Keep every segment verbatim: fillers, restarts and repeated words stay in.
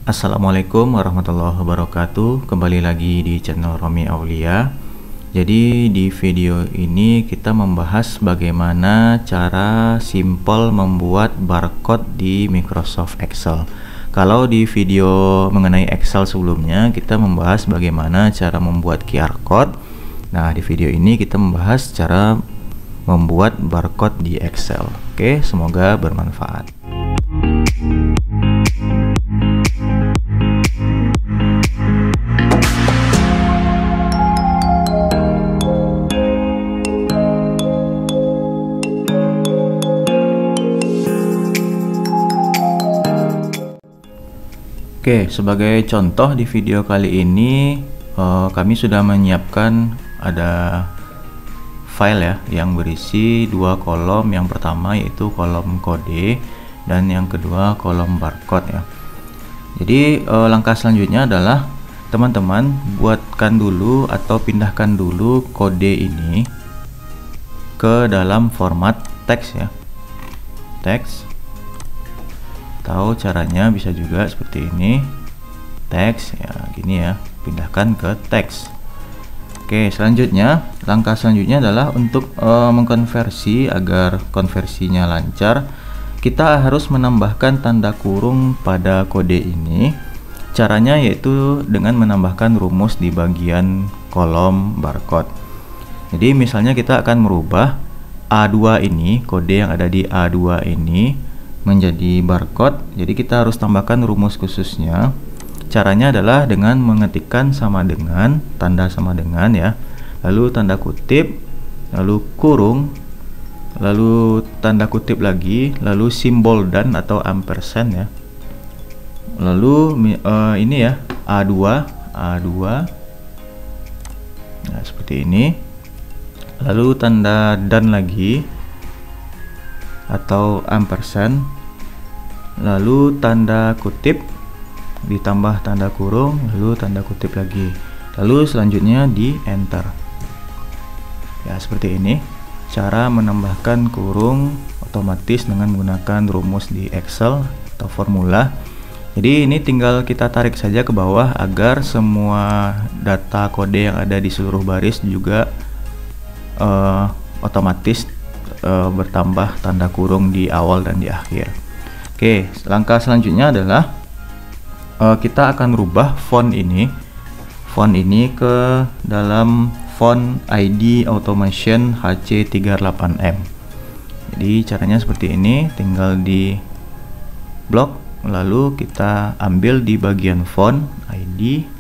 Assalamualaikum warahmatullahi wabarakatuh. Kembali lagi di channel Romi Aulia. Jadi di video ini kita membahas bagaimana cara simple membuat barcode di Microsoft Excel. Kalau di video mengenai Excel sebelumnya kita membahas bagaimana cara membuat Q R code. Nah, di video ini kita membahas cara membuat barcode di Excel. Oke, semoga bermanfaat. Oke, sebagai contoh di video kali ini uh, kami sudah menyiapkan ada file ya yang berisi dua kolom. Yang pertama yaitu kolom kode dan yang kedua kolom barcode ya. Jadi uh, langkah selanjutnya adalah teman-teman buatkan dulu atau pindahkan dulu kode ini ke dalam format teks ya. Teks. Tahu caranya bisa juga seperti ini, teks ya gini ya, pindahkan ke teks. Oke, selanjutnya langkah selanjutnya adalah untuk e, mengkonversi. Agar konversinya lancar, kita harus menambahkan tanda kurung pada kode ini. Caranya yaitu dengan menambahkan rumus di bagian kolom barcode. Jadi misalnya kita akan merubah A dua ini, kode yang ada di A dua ini menjadi barcode, jadi kita harus tambahkan rumus khususnya. Caranya adalah dengan mengetikkan sama dengan, tanda sama dengan ya, lalu tanda kutip, lalu kurung, lalu tanda kutip lagi, lalu simbol dan atau ampersand ya, lalu uh, ini ya A dua A dua nah seperti ini, lalu tanda dan lagi atau ampersand, lalu tanda kutip ditambah tanda kurung, lalu tanda kutip lagi, lalu selanjutnya di enter ya. Seperti ini cara menambahkan kurung otomatis dengan menggunakan rumus di Excel atau formula. Jadi ini tinggal kita tarik saja ke bawah agar semua data kode yang ada di seluruh baris juga uh, otomatis Uh, bertambah tanda kurung di awal dan di akhir. Oke, langkah selanjutnya adalah uh, kita akan rubah font ini font ini ke dalam font I D Automation H C tiga puluh delapan M. Jadi caranya seperti ini, tinggal di blok lalu kita ambil di bagian font I D.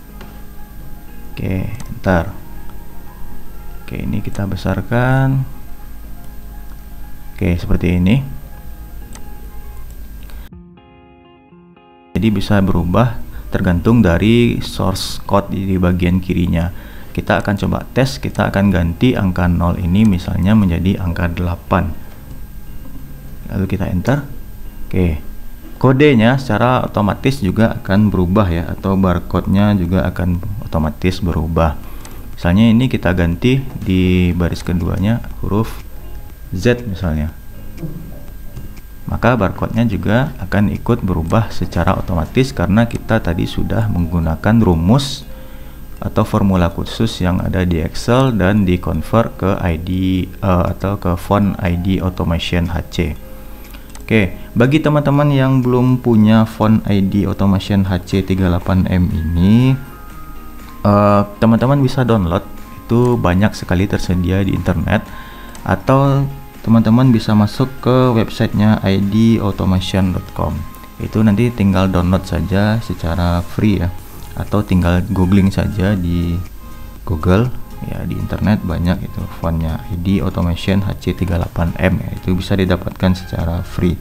Oke, enter. Oke, ini kita besarkan. Oke, seperti ini. Jadi bisa berubah tergantung dari source code di bagian kirinya. Kita akan coba tes, kita akan ganti angka nol ini misalnya menjadi angka delapan. Lalu kita enter. Oke. Kodenya secara otomatis juga akan berubah ya, atau barcode-nya juga akan otomatis berubah. Misalnya ini kita ganti di baris keduanya huruf Z misalnya, maka barcode-nya juga akan ikut berubah secara otomatis karena kita tadi sudah menggunakan rumus atau formula khusus yang ada di Excel dan di convert ke I D uh, atau ke font I D Automation H C. Oke, bagi teman-teman yang belum punya font I D Automation H C tiga puluh delapan M ini, teman-teman uh, bisa download, itu banyak sekali tersedia di internet, atau teman-teman bisa masuk ke websitenya I D automation dot com. Itu nanti tinggal download saja secara free ya, atau tinggal googling saja di Google ya, di internet banyak itu fontnya I D Automation H C tiga puluh delapan M ya, itu bisa didapatkan secara free.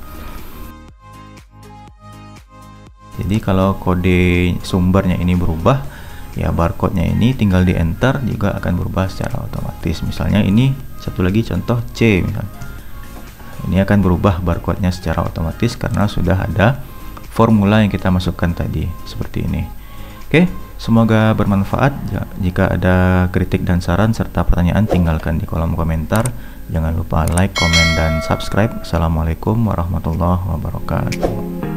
Jadi kalau kode sumbernya ini berubah ya, barcode-nya ini tinggal di enter juga akan berubah secara otomatis. Misalnya ini satu lagi contoh C misalnya, ini akan berubah barcode-nya secara otomatis karena sudah ada formula yang kita masukkan tadi seperti ini. Oke, semoga bermanfaat. Jika ada kritik dan saran serta pertanyaan tinggalkan di kolom komentar. Jangan lupa like, komen, dan subscribe. Assalamualaikum warahmatullahi wabarakatuh.